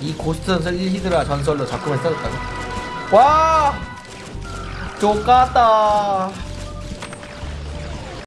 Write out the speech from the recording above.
이 고스트 히드라 전설로 작품을 써줬다고? 와! 족같다.